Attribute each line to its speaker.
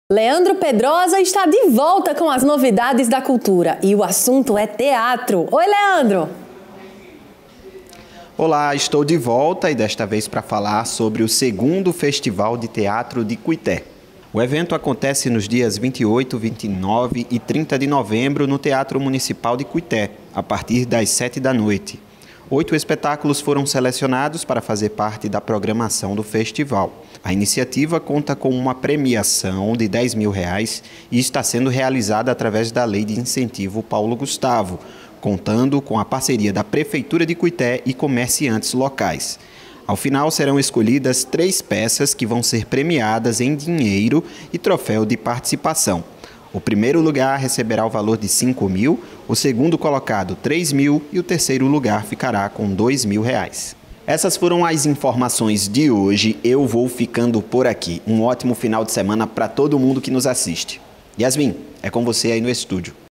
Speaker 1: Leandro Pedrosa está de volta com as novidades da cultura e o assunto é teatro. Oi, Leandro!
Speaker 2: Olá, estou de volta e desta vez para falar sobre o segundo Festival de Teatro de Cuité. O evento acontece nos dias 28, 29 e 30 de novembro no Teatro Municipal de Cuité, a partir das 7 da noite. 8 espetáculos foram selecionados para fazer parte da programação do festival. A iniciativa conta com uma premiação de R$10 mil e está sendo realizada através da Lei de Incentivo Paulo Gustavo, contando com a parceria da Prefeitura de Cuité e comerciantes locais. Ao final serão escolhidas 3 peças que vão ser premiadas em dinheiro e troféu de participação. O primeiro lugar receberá o valor de R$5 mil, o segundo colocado R$3 mil e o terceiro lugar ficará com R$2 mil. Essas foram as informações de hoje. Eu vou ficando por aqui. Um ótimo final de semana para todo mundo que nos assiste. Yasmin, é com você aí no estúdio.